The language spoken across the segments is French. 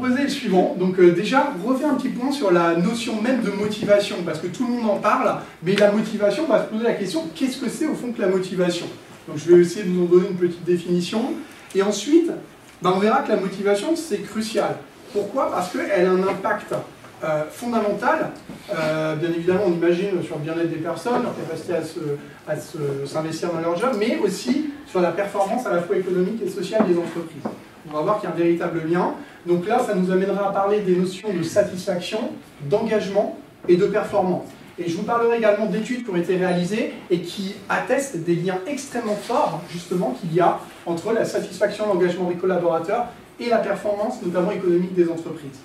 proposer est le suivant. Donc déjà, refaire un petit point sur la notion même de motivation, parce que tout le monde en parle, mais la motivation, on va se poser la question, qu'est-ce que c'est au fond que la motivation? Donc je vais essayer de vous en donner une petite définition. Et ensuite, on verra que la motivation, c'est crucial. Pourquoi? Parce qu'elle a un impact fondamental, bien évidemment on imagine sur le bien-être des personnes, leur capacité à s'investir dans leur job, mais aussi sur la performance à la fois économique et sociale des entreprises. On va voir qu'il y a un véritable lien. Donc là, ça nous amènera à parler des notions de satisfaction, d'engagement et de performance. Et je vous parlerai également d'études qui ont été réalisées et qui attestent des liens extrêmement forts, justement, qu'il y a entre la satisfaction, l'engagement des collaborateurs et la performance, notamment économique des entreprises.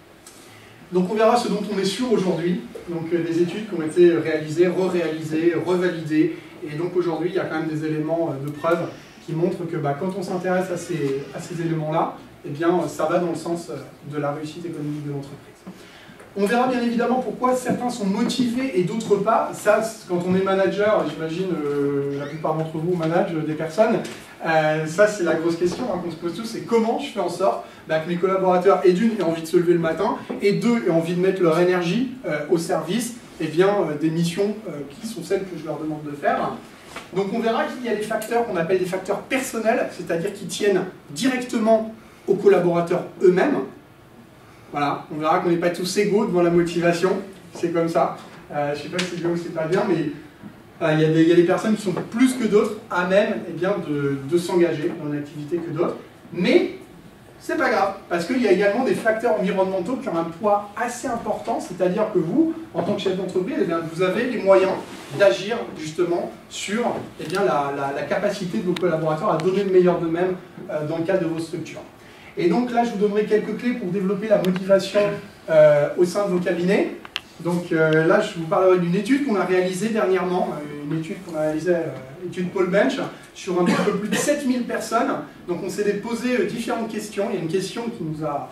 Donc on verra ce dont on est sûr aujourd'hui, donc des études qui ont été réalisées, re-réalisées, revalidées, et donc aujourd'hui il y a quand même des éléments de preuve qui montrent que quand on s'intéresse à ces éléments-là, eh bien ça va dans le sens de la réussite économique de l'entreprise. On verra bien évidemment pourquoi certains sont motivés et d'autres pas. Ça, quand on est manager, j'imagine la plupart d'entre vous managent des personnes, ça c'est la grosse question qu'on se pose tous, c'est comment je fais en sorte que mes collaborateurs aient d'une aient envie de se lever le matin et deux aient envie de mettre leur énergie au service des missions qui sont celles que je leur demande de faire. Donc on verra qu'il y a des facteurs qu'on appelle des facteurs personnels, c'est-à-dire qui tiennent directement aux collaborateurs eux-mêmes. Voilà, on verra qu'on n'est pas tous égaux devant la motivation, c'est comme ça. Je ne sais pas si c'est bien ou c'est pas bien, mais il y a des personnes qui sont plus que d'autres à même de s'engager dans une activité que d'autres. Mais c'est pas grave, parce qu'il y a également des facteurs environnementaux qui ont un poids assez important, c'est-à-dire que vous, en tant que chef d'entreprise, vous avez les moyens d'agir justement sur la capacité de vos collaborateurs à donner le meilleur d'eux-mêmes dans le cadre de vos structures. Et donc là, je vous donnerai quelques clés pour développer la motivation au sein de vos cabinets. Donc là, je vous parlerai d'une étude qu'on a réalisée dernièrement, une étude qu'on a réalisée, étude Paul Bench, sur un petit peu plus de 7000 personnes. Donc on s'est posé différentes questions. Il y a une question qui nous a...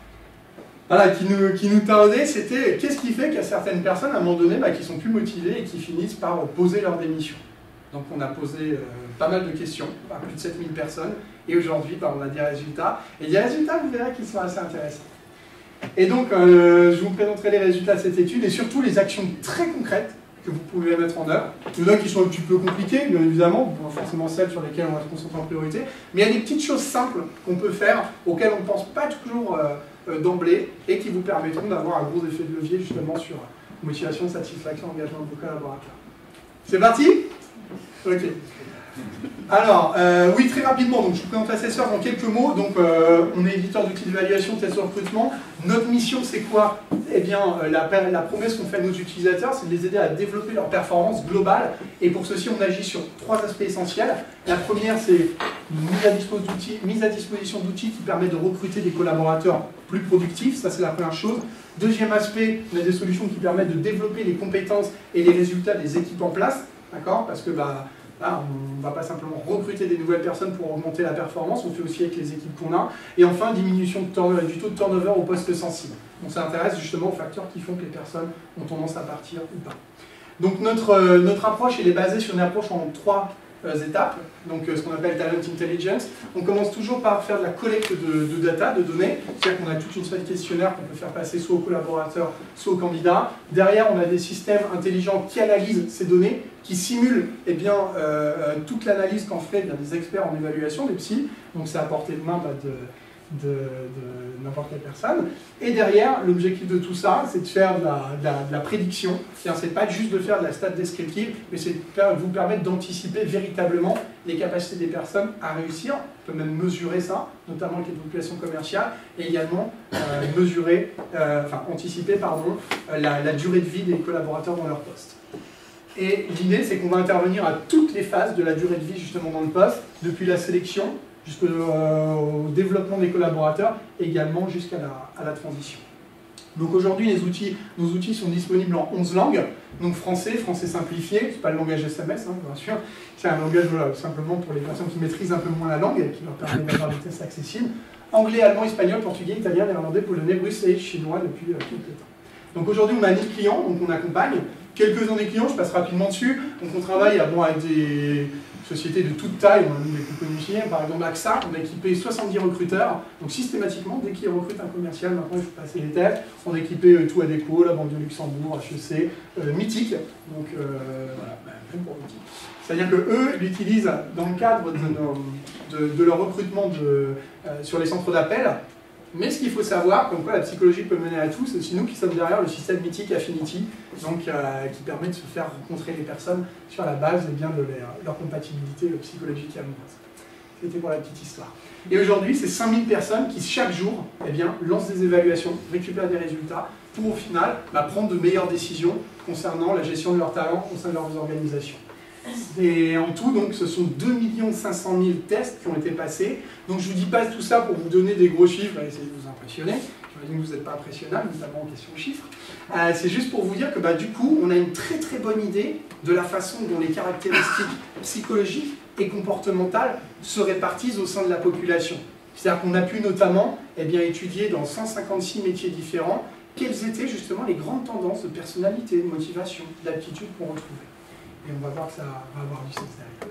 Voilà, qui nous tardait, c'était qu'est-ce qui fait qu'il y a certaines personnes, à un moment donné, qui sont plus motivées et qui finissent par poser leur démission. Donc on a posé pas mal de questions à plus de 7000 personnes. Et aujourd'hui, on a des résultats. Et des résultats, vous verrez qu'ils sont assez intéressants. Et donc, je vous présenterai les résultats de cette étude et surtout les actions très concrètes que vous pouvez mettre en œuvre. Il y en a qui sont un petit peu compliquées, bien évidemment, forcément celles sur lesquelles on va se concentrer en priorité. Mais il y a des petites choses simples qu'on peut faire, auxquelles on ne pense pas toujours d'emblée, et qui vous permettront d'avoir un gros effet de levier justement sur motivation, satisfaction, engagement de vos collaborateurs. C'est parti? Ok. Alors, oui, très rapidement, donc je vous présente Assessors en quelques mots. Donc, on est éditeur d'outils d'évaluation, test de recrutement. Notre mission, c'est quoi? Eh bien, la promesse qu'on fait à nos utilisateurs, c'est de les aider à développer leur performance globale. Et pour ceci, on agit sur 3 aspects essentiels. La première, c'est mise à disposition d'outils qui permettent de recruter des collaborateurs plus productifs. Ça, c'est la première chose. Deuxième aspect, on a des solutions qui permettent de développer les compétences et les résultats des équipes en place. D'accord? Parce que, là, on ne va pas simplement recruter des nouvelles personnes pour augmenter la performance, on fait aussi avec les équipes qu'on a. Et enfin, diminution du taux de turnover au poste sensible. Donc ça intéresse justement aux facteurs qui font que les personnes ont tendance à partir ou pas. Donc notre approche, elle est basée sur une approche en 3 étapes, donc ce qu'on appelle Talent Intelligence. On commence toujours par faire de la collecte de data, de données, c'est-à-dire qu'on a toute une série de questionnaires qu'on peut faire passer soit aux collaborateurs, soit aux candidats. Derrière, on a des systèmes intelligents qui analysent ces données, qui simulent toute l'analyse qu'en fait des experts en évaluation, des psys, donc c'est à portée de main de n'importe quelle personne. Et derrière, l'objectif de tout ça, c'est de faire de la prédiction. C'est pas juste de faire de la stat descriptive, mais c'est de vous permettre d'anticiper véritablement les capacités des personnes à réussir. On peut même mesurer ça, notamment avec les populations commerciales, et également anticiper la durée de vie des collaborateurs dans leur poste. Et l'idée, c'est qu'on va intervenir à toutes les phases de la durée de vie justement dans le poste, depuis la sélection, jusqu'au développement des collaborateurs, également jusqu'à la transition. Donc aujourd'hui, nos outils sont disponibles en 11 langues, donc français simplifié, c'est pas le langage SMS, bien sûr, c'est un langage simplement pour les personnes qui maîtrisent un peu moins la langue, et qui leur permet d'avoir des tests accessibles, anglais, allemand, espagnol, portugais, italien, néerlandais, polonais, russe et chinois depuis quelques temps. Donc aujourd'hui, on a 1000 clients, donc on accompagne, quelques-uns des clients, je passe rapidement dessus. Donc on travaille avec des sociétés de toute taille, on a nous les plus connues ici, par exemple AXA, on a équipé 70 recruteurs, donc systématiquement, dès qu'ils recrutent un commercial, maintenant il faut passer les tests, on a équipé tout ADECO, la Banque de Luxembourg, HEC, Mythique, donc voilà, même pour Mythique. C'est-à-dire qu'eux, ils l'utilisent dans le cadre de leur recrutement sur les centres d'appel. Mais ce qu'il faut savoir, comme quoi la psychologie peut mener à tout, c'est aussi nous qui sommes derrière le système Mythique Affinity, donc qui permet de se faire rencontrer les personnes sur la base de leur compatibilité psychologique et amoureuse. C'était pour la petite histoire. Et aujourd'hui, c'est 5000 personnes qui, chaque jour, lancent des évaluations, récupèrent des résultats, pour au final prendre de meilleures décisions concernant la gestion de leurs talents au sein de leurs organisations. Et en tout, donc, ce sont 2 500 000 tests qui ont été passés. Donc je ne vous dis pas tout ça pour vous donner des gros chiffres et essayer de vous impressionner. J'imagine que vous n'êtes pas impressionnable, notamment en question de chiffres. C'est juste pour vous dire que du coup, on a une très très bonne idée de la façon dont les caractéristiques psychologiques et comportementales se répartissent au sein de la population. C'est-à-dire qu'on a pu notamment étudier dans 156 métiers différents quelles étaient justement les grandes tendances de personnalité, de motivation, d'aptitude qu'on retrouvait. Et on va voir que ça va avoir du sens derrière.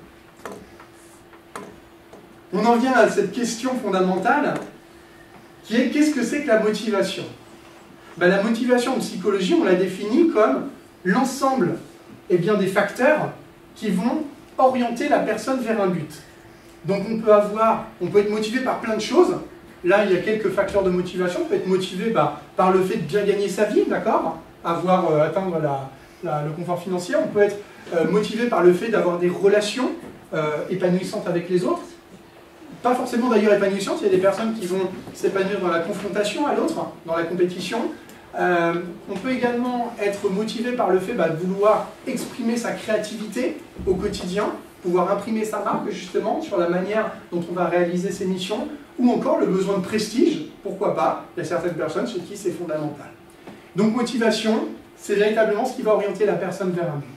On en vient à cette question fondamentale qui est qu'est-ce que c'est que la motivation? La motivation en psychologie, on la définit comme l'ensemble des facteurs qui vont orienter la personne vers un but. Donc on peut être motivé par plein de choses. Là, il y a quelques facteurs de motivation. On peut être motivé par le fait de bien gagner sa vie, d'accord, atteindre le confort financier. On peut être motivé par le fait d'avoir des relations épanouissantes avec les autres. Pas forcément d'ailleurs épanouissantes, il y a des personnes qui vont s'épanouir dans la confrontation à l'autre, dans la compétition. On peut également être motivé par le fait de vouloir exprimer sa créativité au quotidien, pouvoir imprimer sa marque justement sur la manière dont on va réaliser ses missions, ou encore le besoin de prestige, pourquoi pas, il y a certaines personnes chez qui c'est fondamental. Donc motivation, c'est véritablement ce qui va orienter la personne vers un but.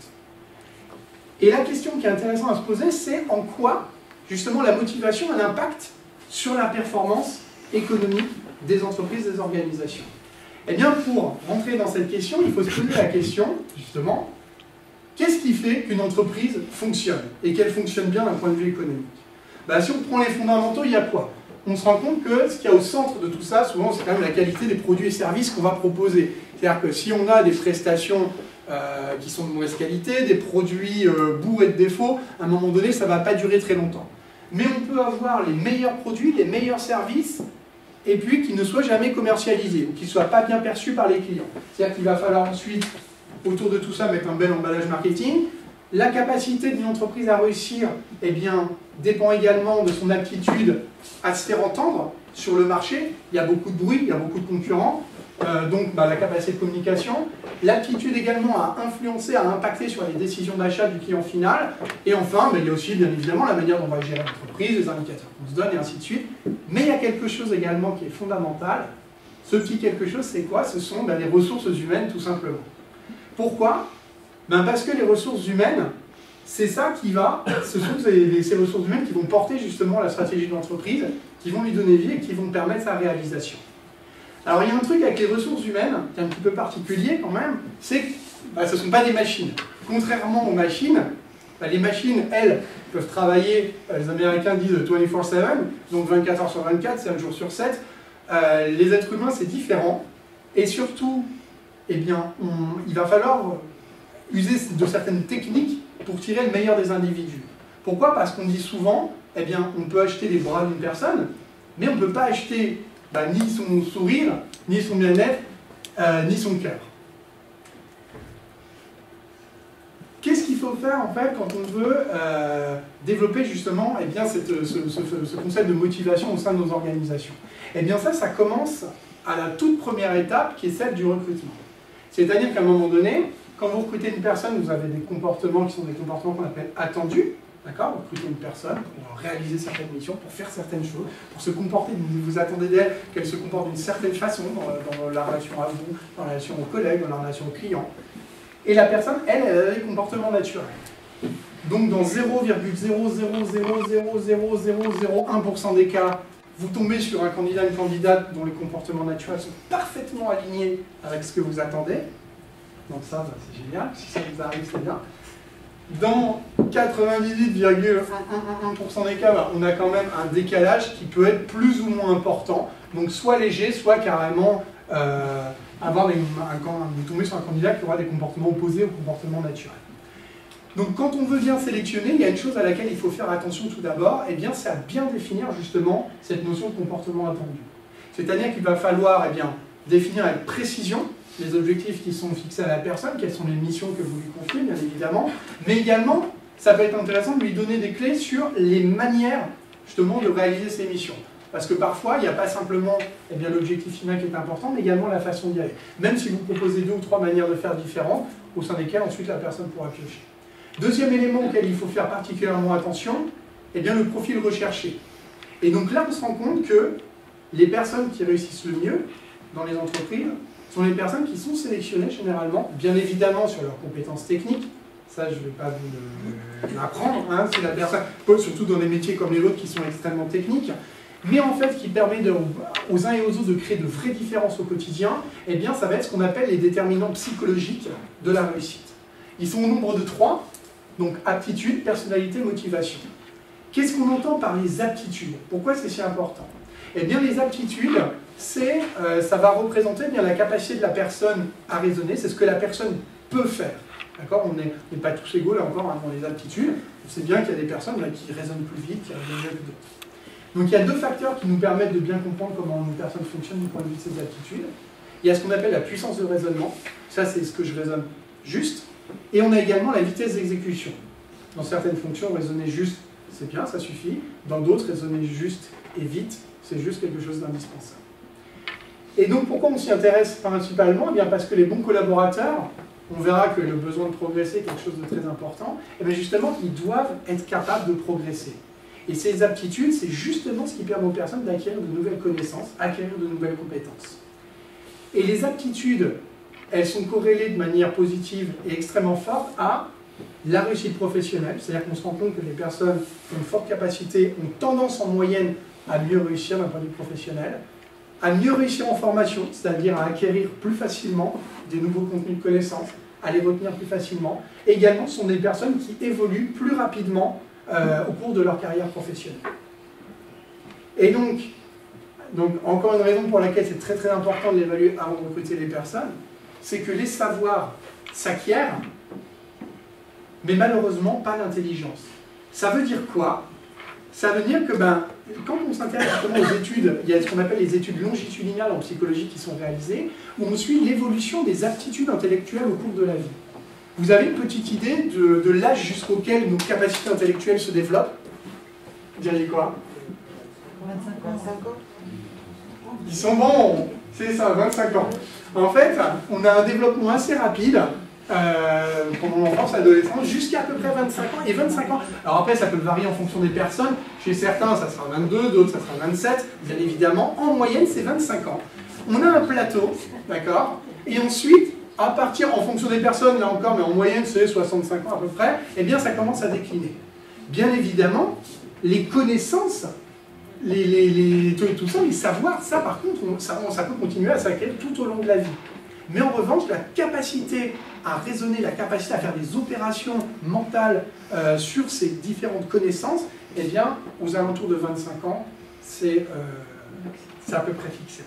Et la question qui est intéressante à se poser, c'est en quoi justement la motivation a un impact sur la performance économique des entreprises, des organisations. Eh bien, pour rentrer dans cette question, il faut se poser la question, justement, qu'est-ce qui fait qu'une entreprise fonctionne et qu'elle fonctionne bien d'un point de vue économique? Si on prend les fondamentaux, il y a quoi? On se rend compte que ce qu'il y a au centre de tout ça, souvent, c'est quand même la qualité des produits et services qu'on va proposer. C'est-à-dire que si on a des prestations qui sont de mauvaise qualité, des produits bourrés de défauts, à un moment donné, ça ne va pas durer très longtemps. Mais on peut avoir les meilleurs produits, les meilleurs services, et puis qu'ils ne soient jamais commercialisés, ou qu'ils ne soient pas bien perçus par les clients. C'est-à-dire qu'il va falloir ensuite, autour de tout ça, mettre un bel emballage marketing. La capacité d'une entreprise à réussir, dépend également de son aptitude à se faire entendre sur le marché. Il y a beaucoup de bruit, il y a beaucoup de concurrents. Donc la capacité de communication, l'aptitude également à influencer, à impacter sur les décisions d'achat du client final, et enfin, il y a aussi bien évidemment la manière dont on va gérer l'entreprise, les indicateurs qu'on se donne, et ainsi de suite. Mais il y a quelque chose également qui est fondamental. Ce petit quelque chose, c'est quoi? Ce sont les ressources humaines, tout simplement. Pourquoi? Parce que les ressources humaines, c'est ça qui va, ce sont ces ressources humaines qui vont porter justement la stratégie de l'entreprise, qui vont lui donner vie et qui vont permettre sa réalisation. Alors il y a un truc avec les ressources humaines qui est un petit peu particulier quand même, c'est que ce ne sont pas des machines. Contrairement aux machines, les machines, elles, peuvent travailler, les Américains disent 24/7, donc 24 heures sur 24, 7 jours sur 7. Les êtres humains, c'est différent. Et surtout, il va falloir user de certaines techniques pour tirer le meilleur des individus. Pourquoi? Parce qu'on dit souvent, on peut acheter les bras d'une personne, mais on ne peut pas acheter ni son sourire, ni son bien-être, ni son cœur. Qu'est-ce qu'il faut faire en fait quand on veut développer justement ce concept de motivation au sein de nos organisations? Ça commence à la toute première étape qui est celle du recrutement. C'est-à-dire qu'à un moment donné, quand vous recrutez une personne, vous avez des comportements qui sont des comportements qu'on appelle attendus. D'accord? Vous recrutez une personne pour réaliser certaines missions, pour faire certaines choses, pour se comporter, vous attendez d'elle qu'elle se comporte d'une certaine façon dans la relation à vous, dans la relation aux collègues, dans la relation aux clients. Et la personne, elle a des comportements naturels. Donc dans 0,0000001% des cas, vous tombez sur un candidat, une candidate dont les comportements naturels sont parfaitement alignés avec ce que vous attendez. Donc ça, c'est génial. Si ça vous arrive, c'est bien. Dans 98,111% des cas, on a quand même un décalage qui peut être plus ou moins important. Donc soit léger, soit carrément tomber sur un candidat qui aura des comportements opposés au comportement naturel. Donc quand on veut bien sélectionner, il y a une chose à laquelle il faut faire attention tout d'abord, et bien c'est à bien définir justement cette notion de comportement attendu. C'est-à-dire qu'il va falloir définir avec précision les objectifs qui sont fixés à la personne, quelles sont les missions que vous lui confiez, bien évidemment, mais également, ça peut être intéressant de lui donner des clés sur les manières, justement, de réaliser ces missions. Parce que parfois, il n'y a pas simplement l'objectif final qui est important, mais également la façon d'y aller. Même si vous proposez 2 ou 3 manières de faire différentes, au sein desquelles ensuite la personne pourra piocher. Deuxième élément auquel il faut faire particulièrement attention, le profil recherché. Et donc là, on se rend compte que les personnes qui réussissent le mieux dans les entreprises sont les personnes qui sont sélectionnées généralement, bien évidemment sur leurs compétences techniques. Ça, je ne vais pas vous l'apprendre. C'est la personne, surtout dans des métiers comme les vôtres qui sont extrêmement techniques, mais en fait qui permet aux uns et aux autres de créer de vraies différences au quotidien. Ça va être ce qu'on appelle les déterminants psychologiques de la réussite. Ils sont au nombre de 3. Donc aptitude, personnalité, motivation. Qu'est-ce qu'on entend par les aptitudes? Pourquoi c'est si important? Les aptitudes, ça va représenter la capacité de la personne à raisonner, c'est ce que la personne peut faire. D'accord? On n'est pas tous égaux là encore dans les aptitudes. On sait bien qu'il y a des personnes qui raisonnent plus vite, qui raisonnent mieux que d'autres. Donc il y a 2 facteurs qui nous permettent de bien comprendre comment une personne fonctionne du point de vue de ses aptitudes. Il y a ce qu'on appelle la puissance de raisonnement. Ça, c'est ce que je raisonne juste. Et on a également la vitesse d'exécution. Dans certaines fonctions, raisonner juste, c'est bien, ça suffit. Dans d'autres, raisonner juste et vite, c'est juste quelque chose d'indispensable. Et donc, pourquoi on s'y intéresse principalement? Parce que les bons collaborateurs, on verra que le besoin de progresser est quelque chose de très important, justement, ils doivent être capables de progresser. Et ces aptitudes, c'est justement ce qui permet aux personnes d'acquérir de nouvelles connaissances, acquérir de nouvelles compétences. Et les aptitudes, elles sont corrélées de manière positive et extrêmement forte à la réussite professionnelle. C'est-à-dire qu'on se rend compte que les personnes qui ont une forte capacité ont tendance en moyenne à mieux réussir d'un point de vue professionnel, à mieux réussir en formation, c'est-à-dire à acquérir plus facilement des nouveaux contenus de connaissances, à les retenir plus facilement. Et également, ce sont des personnes qui évoluent plus rapidement au cours de leur carrière professionnelle. Et donc, encore une raison pour laquelle c'est très très important de l'évaluer avant de recruter les personnes, c'est que les savoirs s'acquièrent, mais malheureusement pas l'intelligence. Ça veut dire quoi? Ça veut dire que quand on s'intéresse justement aux études, il y a ce qu'on appelle les études longitudinales en psychologie qui sont réalisées, où on suit l'évolution des aptitudes intellectuelles au cours de la vie. Vous avez une petite idée de l'âge jusqu'auquel nos capacités intellectuelles se développent? Vous diriez quoi? 25 ans. Ils sont bons, c'est ça, 25 ans. En fait, on a un développement assez rapide pendant l'enfance, l'adolescence, jusqu'à peu près 25 ans. Et 25 ans, alors après, ça peut varier en fonction des personnes. Chez certains, ça sera 22, d'autres, ça sera 27. Bien évidemment, en moyenne, c'est 25 ans. On a un plateau, d'accord? Et ensuite, à partir, en fonction des personnes, là encore, mais en moyenne, c'est 65 ans à peu près, eh bien, ça commence à décliner. Bien évidemment, les connaissances, tout ça, les savoirs, ça par contre, ça peut continuer à s'acquérir tout au long de la vie. Mais en revanche, la capacité à raisonner, la capacité à faire des opérations mentales sur ces différentes connaissances, eh bien, aux alentours de 25 ans, c'est à peu près fixé.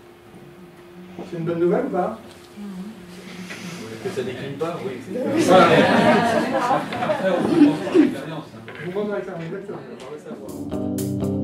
C'est une bonne nouvelle ou pas? Que ça décline pas, oui. Voilà. Après, on peut penser à l'expérience. Vous prenez l'expérience, exactement. On va le savoir.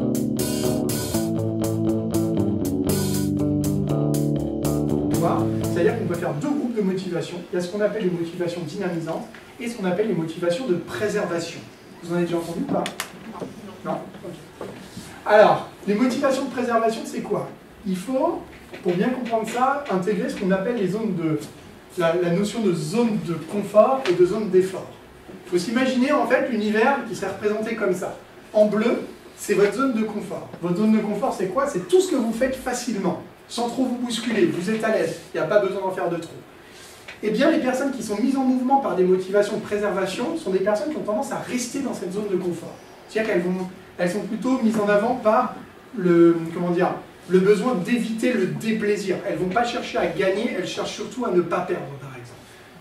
C'est-à-dire qu'on peut faire 2 groupes de motivation. Il y a ce qu'on appelle les motivations dynamisantes et ce qu'on appelle les motivations de préservation. Vous en avez déjà entendu ou pas? Non? Okay. Alors, les motivations de préservation, c'est quoi? Il faut, pour bien comprendre ça, intégrer ce qu'on appelle les zones de... la notion de zone de confort et de zone d'effort. Il faut s'imaginer en fait l'univers qui serait représenté comme ça. En bleu, c'est votre zone de confort. Votre zone de confort, c'est quoi? C'est tout ce que vous faites facilement, sans trop vous bousculer, vous êtes à l'aise, il n'y a pas besoin d'en faire de trop. Eh bien, les personnes qui sont mises en mouvement par des motivations de préservation sont des personnes qui ont tendance à rester dans cette zone de confort. C'est-à-dire qu'elles sont plutôt mises en avant par le besoin d'éviter le déplaisir. Elles ne vont pas chercher à gagner, elles cherchent surtout à ne pas perdre, par exemple.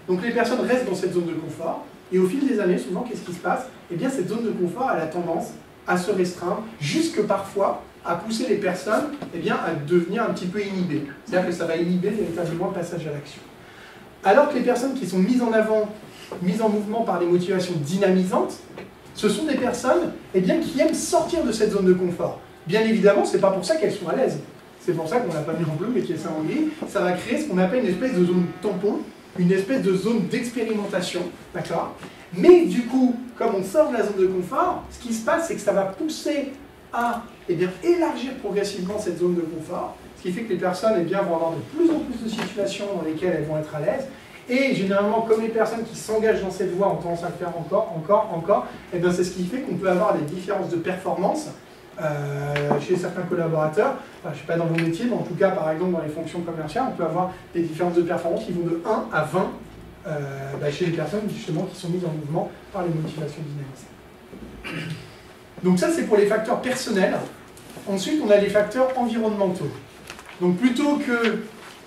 Donc les personnes restent dans cette zone de confort, et au fil des années, souvent, qu'est-ce qui se passe? Eh bien, cette zone de confort, elle a tendance à se restreindre, jusque parfois à pousser les personnes eh bien, à devenir un petit peu inhibées. C'est-à-dire que ça va inhiber véritablement le passage à l'action. Alors que les personnes qui sont mises en avant, mises en mouvement par des motivations dynamisantes, ce sont des personnes eh bien, qui aiment sortir de cette zone de confort. Bien évidemment, ce n'est pas pour ça qu'elles sont à l'aise. C'est pour ça qu'on l'a pas mis en bleu, mais qui est ça en gris. Ça va créer ce qu'on appelle une espèce de zone tampon, une espèce de zone d'expérimentation, d'accord? Mais du coup, comme on sort de la zone de confort, ce qui se passe, c'est que ça va pousser à eh bien, élargir progressivement cette zone de confort, ce qui fait que les personnes eh bien, vont avoir de plus en plus de situations dans lesquelles elles vont être à l'aise. Et généralement, comme les personnes qui s'engagent dans cette voie ont tendance à le faire encore, eh bien, c'est ce qui fait qu'on peut avoir des différences de performance chez certains collaborateurs. Enfin, je ne suis pas dans mon métier, mais en tout cas, par exemple, dans les fonctions commerciales, on peut avoir des différences de performance qui vont de 1 à 20 chez les personnes justement qui sont mises en mouvement par les motivations dynamisées. Donc ça, c'est pour les facteurs personnels. Ensuite, on a les facteurs environnementaux. Donc plutôt que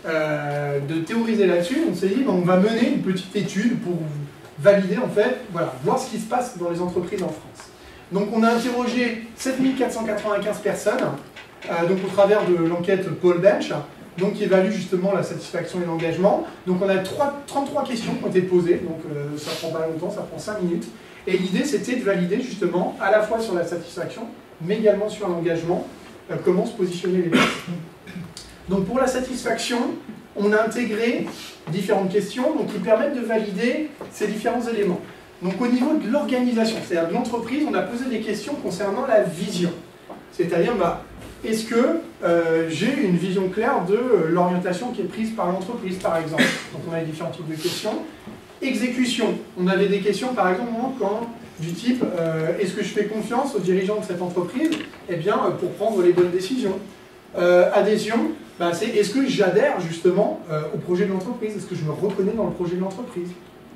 de théoriser là-dessus, on s'est dit on va mener une petite étude pour valider, en fait, voilà, voir ce qui se passe dans les entreprises en France. Donc on a interrogé 7495 personnes, donc au travers de l'enquête Poll Bench, donc qui évalue justement la satisfaction et l'engagement. Donc on a 33 questions qui ont été posées, donc ça prend pas longtemps, ça prend 5 minutes. Et l'idée c'était de valider justement à la fois sur la satisfaction, mais également sur l'engagement, comment se positionner les personnes. Donc pour la satisfaction, on a intégré différentes questions donc, qui permettent de valider ces différents éléments. Donc au niveau de l'organisation, c'est-à-dire de l'entreprise, on a posé des questions concernant la vision. C'est-à-dire, est-ce que j'ai une vision claire de l'orientation qui est prise par l'entreprise, par exemple? Donc on a différents types de questions. Exécution, on avait des questions, par exemple, du type, est-ce que je fais confiance aux dirigeants de cette entreprise eh bien, pour prendre les bonnes décisions? Adhésion, c'est est-ce que j'adhère justement au projet de l'entreprise? Est-ce que je me reconnais dans le projet de l'entreprise?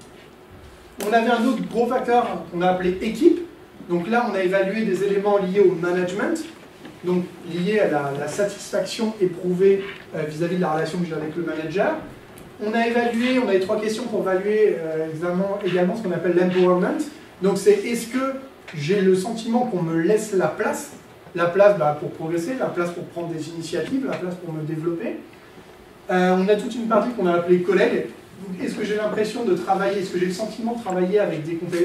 On avait un autre gros facteur qu'on a appelé équipe. Donc là, on a évalué des éléments liés au management, donc liés à la satisfaction éprouvée vis-à-vis de la relation que j'ai avec le manager. On a évalué, on avait 3 questions pour évaluer également ce qu'on appelle l'empowerment. Donc c'est est-ce que j'ai le sentiment qu'on me laisse la place pour progresser, la place pour prendre des initiatives, la place pour me développer. On a toute une partie qu'on a appelée collègues. Est-ce que j'ai l'impression de travailler, est-ce que j'ai le sentiment de travailler avec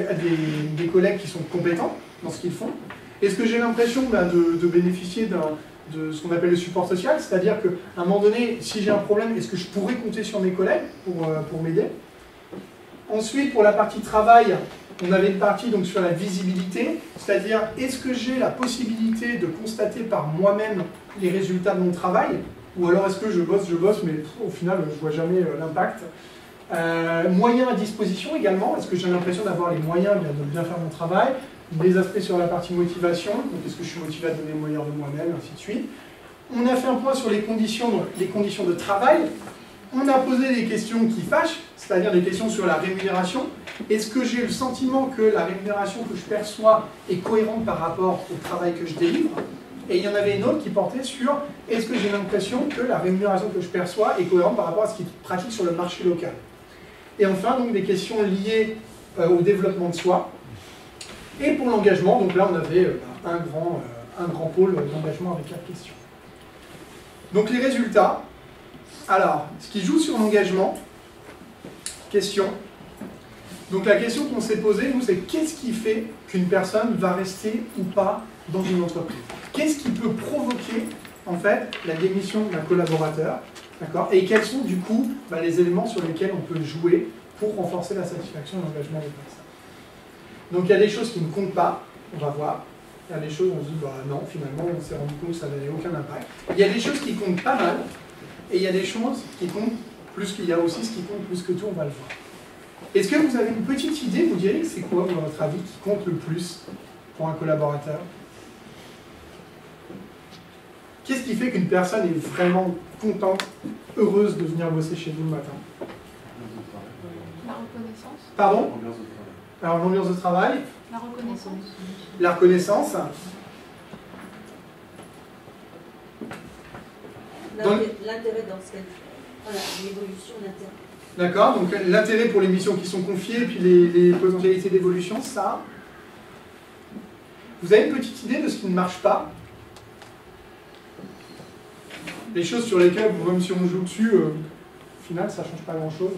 des collègues qui sont compétents dans ce qu'ils font? Est-ce que j'ai l'impression de bénéficier de ce qu'on appelle le support social, c'est-à-dire qu'à un moment donné, si j'ai un problème, est-ce que je pourrais compter sur mes collègues pour m'aider? Ensuite, pour la partie travail, on avait une partie donc, sur la visibilité, c'est-à-dire est-ce que j'ai la possibilité de constater par moi-même les résultats de mon travail, ou alors est-ce que je bosse, mais au final, je ne vois jamais l'impact. Moyens à disposition également, est-ce que j'ai l'impression d'avoir les moyens de bien faire mon travail? Des aspects sur la partie motivation, donc est-ce que je suis motivé à donner le meilleur de moi-même, ainsi de suite. On a fait un point sur les conditions de travail. On a posé des questions qui fâchent, c'est-à-dire des questions sur la rémunération. Est-ce que j'ai le sentiment que la rémunération que je perçois est cohérente par rapport au travail que je délivre? Et il y en avait une autre qui portait sur est-ce que j'ai l'impression que la rémunération que je perçois est cohérente par rapport à ce qui est pratique sur le marché local? Et enfin, donc, des questions liées au développement de soi. Et pour l'engagement, donc là, on avait un grand pôle d'engagement avec 4 questions. Donc les résultats. Alors, ce qui joue sur l'engagement, question. Donc la question qu'on s'est posée, nous, c'est qu'est-ce qui fait qu'une personne va rester ou pas dans une entreprise? Qu'est-ce qui peut provoquer, en fait, la démission d'un collaborateur? D'accord? Et quels sont, du coup, les éléments sur lesquels on peut jouer pour renforcer la satisfaction et l'engagement des personnes? Donc il y a des choses qui ne comptent pas, on va voir. Il y a des choses où on se dit, non, finalement, on s'est rendu compte que ça n'avait aucun impact. Il y a des choses qui comptent pas mal, et il y a des choses qui comptent plus qu'il y a aussi ce qui compte plus que tout, on va le voir. Est-ce que vous avez une petite idée, vous diriez que c'est quoi, à votre avis, qui compte le plus pour un collaborateur? Qu'est-ce qui fait qu'une personne est vraiment contente, heureuse de venir bosser chez vous le matin? La reconnaissance. Pardon? Alors l'ambiance de travail. La reconnaissance. La reconnaissance. L'intérêt dans ce qu'elle fait. Voilà, l'évolution, l'intérêt. D'accord? Donc l'intérêt pour les missions qui sont confiées, puis les potentialités d'évolution, ça. Vous avez une petite idée de ce qui ne marche pas? Les choses sur lesquelles, même si on joue dessus, au final, ça ne change pas grand-chose.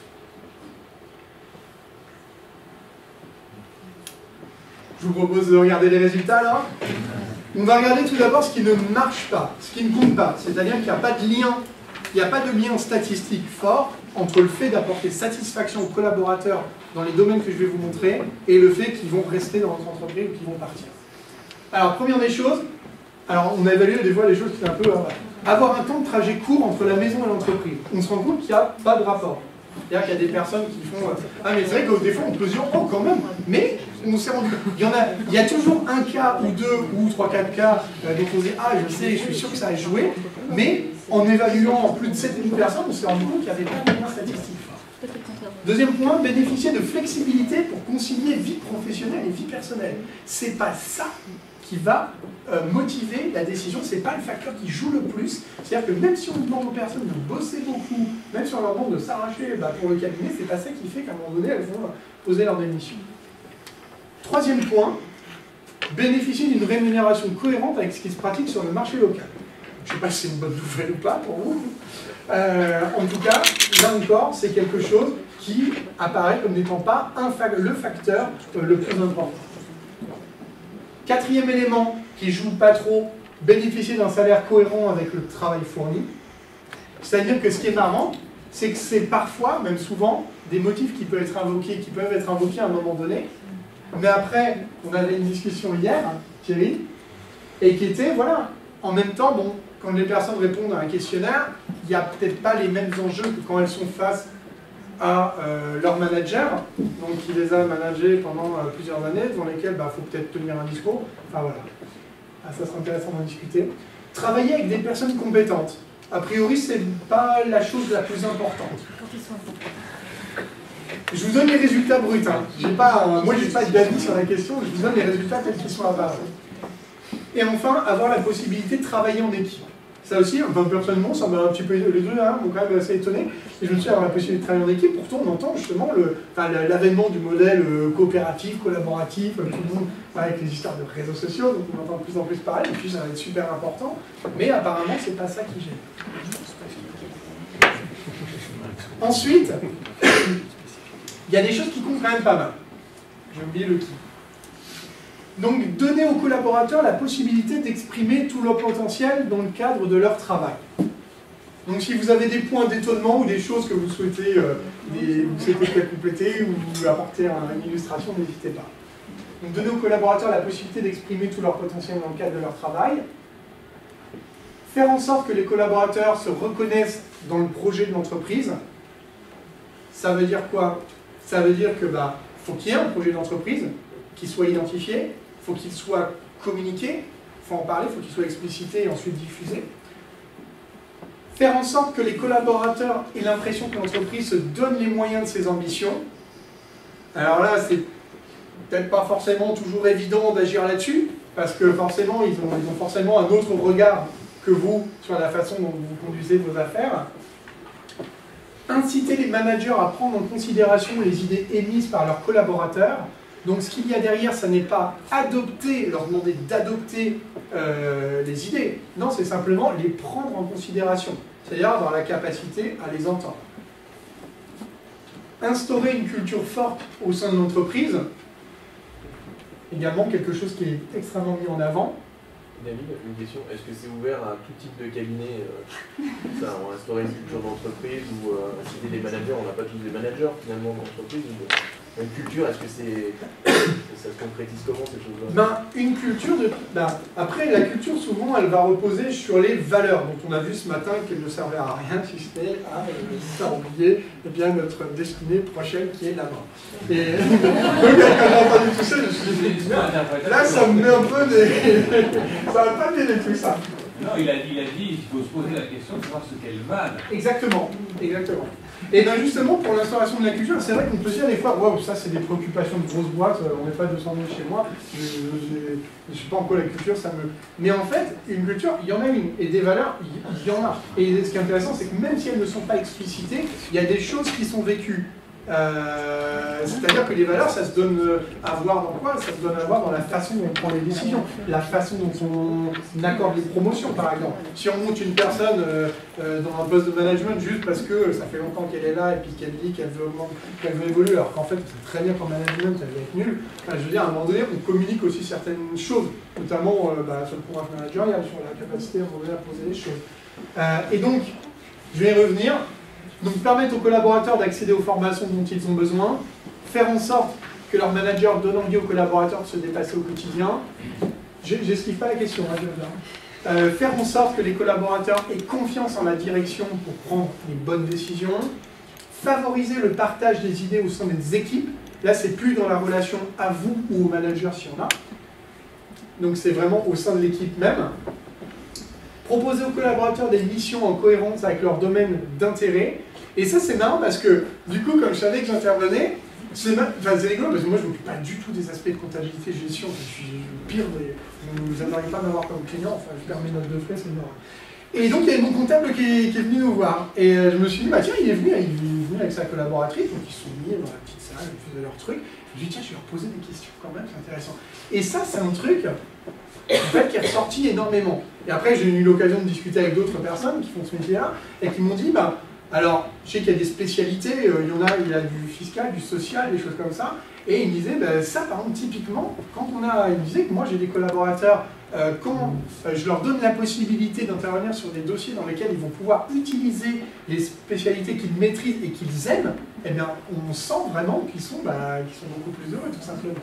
Je vous propose de regarder les résultats, alors. On va regarder tout d'abord ce qui ne marche pas, ce qui ne compte pas. C'est-à-dire qu'il n'y a pas de lien, il n'y a pas de lien statistique fort entre le fait d'apporter satisfaction aux collaborateurs dans les domaines que je vais vous montrer et le fait qu'ils vont rester dans notre entreprise ou qu'ils vont partir. Alors, première des choses, alors on a évalué des fois les choses qui sont un peu... avoir un temps de trajet court entre la maison et l'entreprise. On se rend compte qu'il n'y a pas de rapport. C'est-à-dire qu'il y a des personnes qui font... ah mais c'est vrai que des fois on peut se dire, oh quand même, mais on s'est rendu compte. Il y a toujours un cas ou deux ou trois, quatre cas dont on se dit, ah je sais, je suis sûr que ça a joué, mais en évaluant plus de 7000 personnes, on s'est rendu compte qu'il n'y avait pas de lien statistique. Deuxième point, bénéficier de flexibilité pour concilier vie professionnelle et vie personnelle. C'est pas ça qui va motiver la décision, c'est pas le facteur qui joue le plus. C'est-à-dire que même si on demande aux personnes de bosser beaucoup, même si on leur demande de s'arracher pour le cabinet, c'est pas ça qui fait qu'à un moment donné, elles vont poser leur démission. Troisième point, bénéficier d'une rémunération cohérente avec ce qui se pratique sur le marché local. Je ne sais pas si c'est une bonne nouvelle ou pas pour vous. En tout cas, là encore, c'est quelque chose qui apparaît comme n'étant pas le facteur le plus important. Quatrième élément qui joue pas trop, bénéficier d'un salaire cohérent avec le travail fourni. C'est-à-dire que ce qui est marrant, c'est que c'est parfois, même souvent, des motifs qui peuvent être invoqués à un moment donné. Mais après, on avait une discussion hier, Thierry, et qui était, voilà, en même temps, bon, quand les personnes répondent à un questionnaire, il n'y a peut-être pas les mêmes enjeux que quand elles sont face à leur manager, donc qui les a managés pendant plusieurs années, dans lesquelles il faut peut-être tenir un discours. Enfin voilà, ça sera intéressant d'en discuter. Travailler avec des personnes compétentes. A priori, c'est pas la chose la plus importante. Je vous donne les résultats bruts. Hein. Moi, je n'ai pas d'avis sur la question, je vous donne les résultats tels qu'ils sont apparus. Et enfin, avoir la possibilité de travailler en équipe. Ça aussi, personnellement, ça m'a un petit peu, les deux là, m'ont quand même assez étonné. Et je me suis dit, avoir la possibilité de travailler en équipe, pourtant on entend justement l'avènement du modèle coopératif, collaboratif, tout le monde, avec les histoires de réseaux sociaux, donc on entend de plus en plus parler, et puis ça va être super important, mais apparemment c'est pas ça qui gêne. Ensuite, il y a des choses qui comptent quand même pas mal. J'ai oublié le qui. Donc, donner aux collaborateurs la possibilité d'exprimer tout leur potentiel dans le cadre de leur travail. Donc, si vous avez des points d'étonnement ou des choses que vous souhaitez compléter ou apporter une illustration, n'hésitez pas. Donc, donner aux collaborateurs la possibilité d'exprimer tout leur potentiel dans le cadre de leur travail. Faire en sorte que les collaborateurs se reconnaissent dans le projet de l'entreprise. Ça veut dire quoi? Ça veut dire que faut qu'il y ait un projet d'entreprise qui soit identifié, il faut qu'il soit communiqué, il faut en parler, il faut qu'il soit explicité et ensuite diffusé. Faire en sorte que les collaborateurs aient l'impression que l'entreprise se donne les moyens de ses ambitions. Alors là, c'est peut-être pas forcément toujours évident d'agir là-dessus, parce que forcément, ils ont forcément un autre regard que vous sur la façon dont vous conduisez vos affaires. Inciter les managers à prendre en considération les idées émises par leurs collaborateurs. Donc ce qu'il y a derrière, ça n'est pas adopter, leur demander d'adopter les idées. Non, c'est simplement les prendre en considération. C'est-à-dire avoir la capacité à les entendre. Instaurer une culture forte au sein de l'entreprise. Également quelque chose qui est extrêmement mis en avant. David, une question, est-ce que c'est ouvert à tout type de cabinet ça, on instaurer une culture d'entreprise ou inciter les managers, on n'a pas tous des managers finalement d'entreprise une culture, est-ce que ça se concrétise comment ces choses-là? Une culture après, la culture, souvent, elle va reposer sur les valeurs. Donc, on a vu ce matin qu'elle ne servait à rien, si ce n'est à oublier notre destinée prochaine qui est là-bas. Et donc, quand j'ai entendu tout ça, je me suis dit, là, ça me met un peu des... ça va pas m'aider tout ça. Non, il a dit qu'il faut se poser la question de savoir ce qu'elle valent. Exactement, exactement. Et bien justement, pour l'instauration de la culture, c'est vrai qu'on peut se dire des fois, waouh, ça c'est des préoccupations de grosses boîtes, on n'est pas 200 000 chez moi, je ne suis pas encore la culture, ça me... Mais en fait, une culture, il y en a une, et des valeurs, il y en a. Et ce qui est intéressant, c'est que même si elles ne sont pas explicitées, il y a des choses qui sont vécues. C'est-à-dire que les valeurs, ça se donne à voir dans quoi? Ça se donne à voir dans la façon dont on prend les décisions, la façon dont on accorde les promotions, par exemple. Si on monte une personne dans un poste de management juste parce que ça fait longtemps qu'elle est là et puis qu'elle dit qu'elle veut évoluer, alors qu'en fait, c'est très bien qu'en management, elle va être nulle. Enfin, je veux dire, à un moment donné, on communique aussi certaines choses, notamment sur le programme managérial, sur la capacité à un moment donné à poser les choses. Et donc, je vais y revenir. Donc permettre aux collaborateurs d'accéder aux formations dont ils ont besoin, faire en sorte que leur manager donne envie aux collaborateurs de se dépasser au quotidien. J'esquive pas la question, hein, je veux dire. Faire en sorte que les collaborateurs aient confiance en la direction pour prendre les bonnes décisions. Favoriser le partage des idées au sein des équipes. Là, c'est plus dans la relation à vous ou au manager si on a. Donc c'est vraiment au sein de l'équipe même. Proposer aux collaborateurs des missions en cohérence avec leur domaine d'intérêt. Et ça, c'est marrant parce que, du coup, comme je savais que j'intervenais, c'est rigolo parce que moi, je ne m'occupe pas du tout des aspects de comptabilité, gestion. Je suis le pire des... Vous n'attendez pas à m'avoir comme client, enfin, je perds mes notes de frais, c'est énorme. Et donc, il y a mon comptable qui est venu nous voir. Et je me suis dit, bah tiens, il est venu avec sa collaboratrice, donc ils sont mis dans la petite salle, ils faisaient leur truc. Je me suis dit, tiens, je vais leur poser des questions quand même, c'est intéressant. Et ça, c'est un truc en fait, qui est ressorti énormément. Et après, j'ai eu l'occasion de discuter avec d'autres personnes qui font ce métier-là, et qui m'ont dit, bah, alors, je sais qu'il y a des spécialités, il y a du fiscal, du social, des choses comme ça, et il me disait, bah, ça, par exemple, typiquement, il me disait que moi, j'ai des collaborateurs, quand je leur donne la possibilité d'intervenir sur des dossiers dans lesquels ils vont pouvoir utiliser les spécialités qu'ils maîtrisent et qu'ils aiment, eh bien, on sent vraiment qu'ils sont beaucoup plus heureux, tout simplement.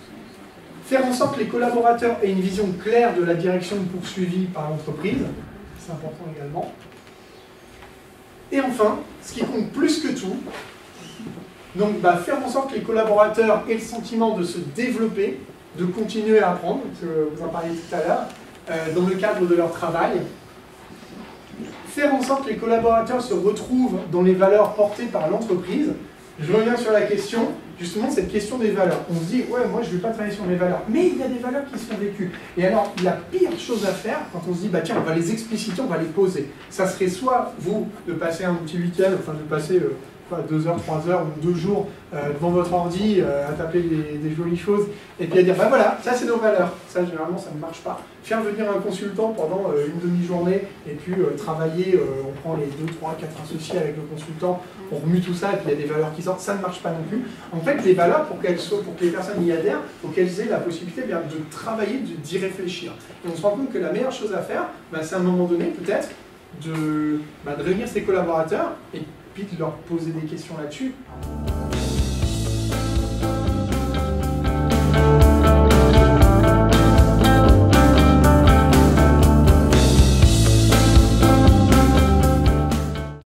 Faire en sorte que les collaborateurs aient une vision claire de la direction poursuivie par l'entreprise, c'est important également. Et enfin, ce qui compte plus que tout, donc faire en sorte que les collaborateurs aient le sentiment de se développer, de continuer à apprendre, vous en parliez tout à l'heure, dans le cadre de leur travail. Faire en sorte que les collaborateurs se retrouvent dans les valeurs portées par l'entreprise. Je reviens sur la question, justement, cette question des valeurs. On se dit, ouais, moi je ne vais pas travailler sur mes valeurs, mais il y a des valeurs qui sont vécues. Et alors, la pire chose à faire, quand on se dit, bah tiens, on va les expliciter, on va les poser, ça serait soit, vous, de passer un petit week-end, enfin de passer 2 heures, 3 heures ou 2 jours devant votre ordi à taper des jolies choses, et puis à dire, bah voilà, ça c'est nos valeurs. Ça, généralement, ça ne marche pas. Faire venir un consultant pendant une demi-journée, et puis travailler, on prend les 2, 3, 4 associés avec le consultant, on remue tout ça, et puis il y a des valeurs qui sortent, ça ne marche pas non plus. En fait, les valeurs, pour que les personnes y adhèrent, il faut qu'elles aient la possibilité de travailler, d'y réfléchir. Et on se rend compte que la meilleure chose à faire, c'est à un moment donné, peut-être, de réunir ses collaborateurs, et puis de leur poser des questions là-dessus.